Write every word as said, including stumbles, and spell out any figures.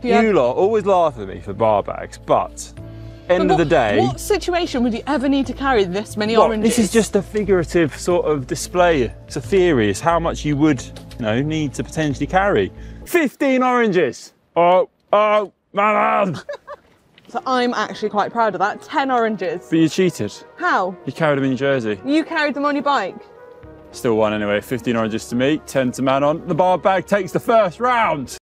You, you lot always laugh at me for bar bags, but end what, of the day... What situation would you ever need to carry this many well, oranges? This is just a figurative sort of display. It's a theory. It's how much you would, you know, need to potentially carry. fifteen oranges! Oh, oh, man! So I'm actually quite proud of that. ten oranges. But you cheated. How? You carried them in your jersey. You carried them on your bike. Still won anyway. fifteen oranges to me, ten to Manon. The bar bag takes the first round.